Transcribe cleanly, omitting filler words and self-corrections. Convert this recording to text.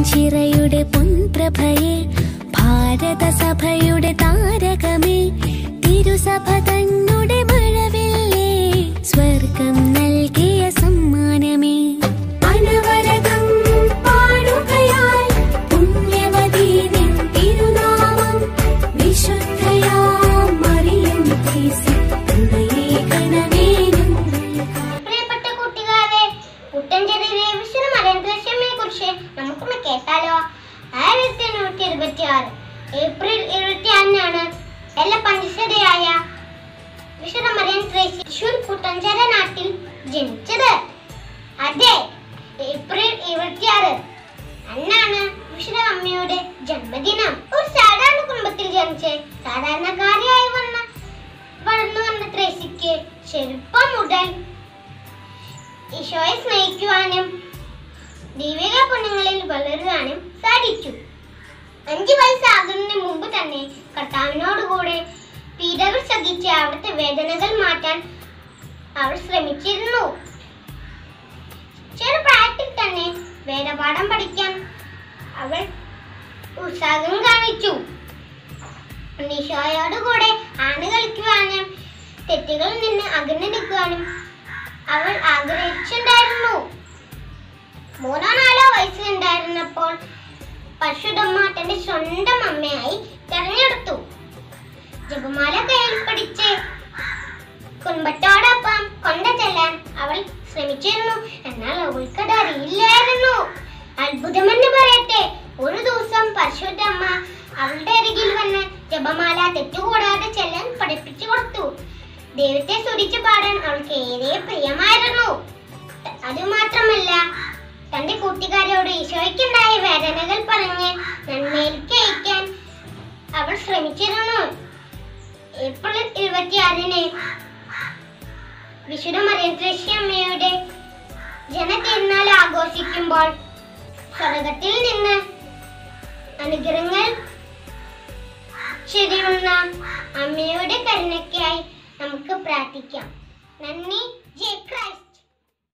ചിറയുടെ പൊൻപ്രഭയെ ഭാരതസഭയുടെ താരകമേ തിരുസഭ തന്നുടെ മഴവില്ലേ സ്വർഗം നൽകിയ സമ്മാനമേ അനവരതം പാടുകയായി പുണ്യവതി നിൻ തിരുനാമം വിശുദ്ധയാം മറിയം ത്രേസ്യ ഹൃദയേകനമേനും. പ്രിയപ്പെട്ട കൂട്ടുകാരെ, കുട്ടഞ്ചേരിയിലെ വിശുദ്ധ മറിയം ത്രേസ്യയെ കുറിച്ച് നമുക്കൊന്ന് കേട്ടാലോ. 1826 ഏപ്രിൽ 26 എല്ലാ പഞ്ചശതയായ വിശുദ്ധ മറിയം ത്രേസ്യ തൃശൂർ കുട്ടഞ്ചേര നാട്ടിൽ ജനിച്ചത്. അതെ, ഏപ്രിൽ 26 അന്നാണ് വിശുദ്ധ അമ്മയുടെ ജന്മദിനം. ഒരു സാധാരണ കുടുംബത്തിൽ ജനിച്ച് സാധാരണക്കാരിയായി വളർന്നു വന്ന ത്രേസ്യയ്ക്ക് ചെറുപ്പം മുതൽ ഈശോയെ സ്നേഹിക്കുവാനും ദൈവിക പുണ്യങ്ങളിൽ വളരുവാനും സാധിച്ചു. 5 വയസ്സാകുന്നതിന് മുമ്പ് തന്നെ കർത്താവിനോടുകൂടെ പീഡകൾ സഹിച്ച് അവിടുത്തെ വേദനകൾ മാറ്റാൻ അവൾ ശ്രമിച്ചിരുന്നു. ചെറുപ്രായത്തിൽ തന്നെ വേദപാഠം പഠിക്കാൻ അവൾ ഉത്സാഹം കാണിച്ചു. ഈശോയോടുകൂടെ ആണ് കളിക്കുവാനും തെറ്റുകളിൽ നിന്ന് അകന്നു നിൽക്കുവാനും അവൾ ആഗ്രഹിച്ചിട്ടുണ്ടായിരുന്നു. 3-4 വയസ്സിലുണ്ടായിരുന്നപ്പോൾ പരിശുദ്ധമ്മ തന്റെ സ്വന്തം അമ്മയായി തെരഞ്ഞെടുത്തു. ജപമാല കയ്യിൽ പിടിച്ച് കുടുംബത്തോടൊപ്പം കൊണ്ടു ചെല്ലാൻ അവൾ ശ്രമിച്ചിരുന്നു. എന്നാൽ അവൾക്കത് അറിയില്ലായിരുന്നു. അത്ഭുതമെന്ന് പറയട്ടെ, ഒരു ദിവസം പരിശുദ്ധമ്മ അവളുടെ അരികിൽ വന്ന് ജപമാല തെറ്റുകൂടാതെ ചെല്ലാൻ പഠിപ്പിച്ചു കൊടുത്തു. ദൈവത്തെ സ്തുതിച്ചു പാടാൻ അവൾക്ക് ഏറെ പ്രിയമായിരുന്നു. അതുമാത്രമല്ല, തന്റെ കൂട്ടുകാരോട് ഈശോയ്ക്കുണ്ടായ വേദനകൾ പറഞ്ഞ് നന്മയിലേക്ക് അയക്കാൻ അവൾ ശ്രമിച്ചിരുന്നു. ഏപ്രിൽ 26 വിശുദ്ധ മറിയം ത്രേസ്യ അമ്മയുടെ ജനതിരുനാൾ ആഘോഷിക്കുമ്പോൾ സ്വർഗത്തിൽ നിന്ന് അനുഗ്രഹങ്ങൾ ചൊരിയുന്ന അമ്മയുടെ കരുണയ്ക്കായി നമുക്ക് പ്രാർത്ഥിക്കാം. നന്ദി. ജയ് ക്രൈസ്റ്റ്.